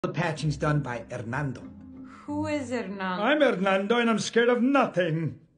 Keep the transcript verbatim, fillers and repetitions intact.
The patching's done by Hernando. Who is Hernando? I'm Hernando and I'm scared of nothing.